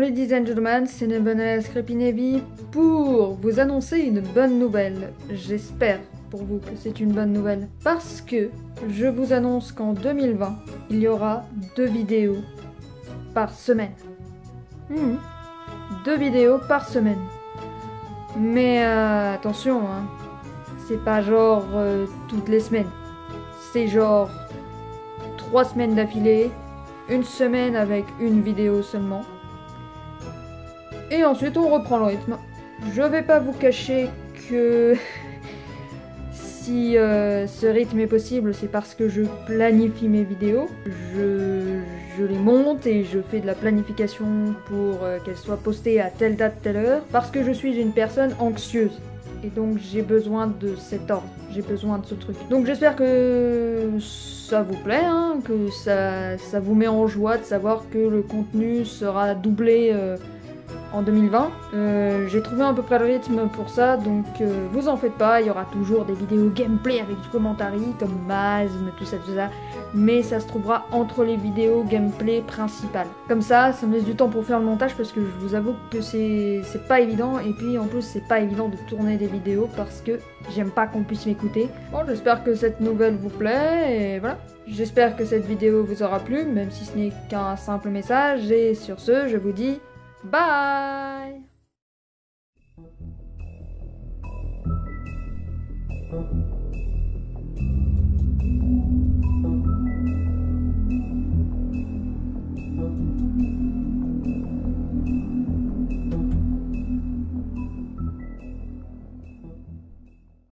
ladies and gentlemen, c'est Nebenez Crepinevi pour vous annoncer une bonne nouvelle. J'espère pour vous que c'est une bonne nouvelle. Parce que je vous annonce qu'en 2020, il y aura 2 vidéos par semaine. 2 vidéos par semaine. Mais attention, hein, c'est pas genre toutes les semaines. C'est genre 3 semaines d'affilée, une semaine avec une vidéo seulement. Et ensuite on reprend le rythme. Je vais pas vous cacher que si ce rythme est possible, c'est parce que je planifie mes vidéos. Je les monte et je fais de la planification pour qu'elles soient postées à telle date, telle heure. Parce que je suis une personne anxieuse. Et donc j'ai besoin de cet ordre, j'ai besoin de ce truc. Donc j'espère que ça vous plaît, hein, que ça vous met en joie de savoir que le contenu sera doublé en 2020. J'ai trouvé à peu près le rythme pour ça, donc vous en faites pas, il y aura toujours des vidéos gameplay avec du commentary comme Mazm, tout ça. Mais ça se trouvera entre les vidéos gameplay principales. Comme ça me laisse du temps pour faire le montage parce que je vous avoue que c'est pas évident. Et puis en plus c'est pas évident de tourner des vidéos parce que j'aime pas qu'on puisse m'écouter. Bon, j'espère que cette nouvelle vous plaît et voilà. J'espère que cette vidéo vous aura plu, même si ce n'est qu'un simple message. Et sur ce, je vous dis bye.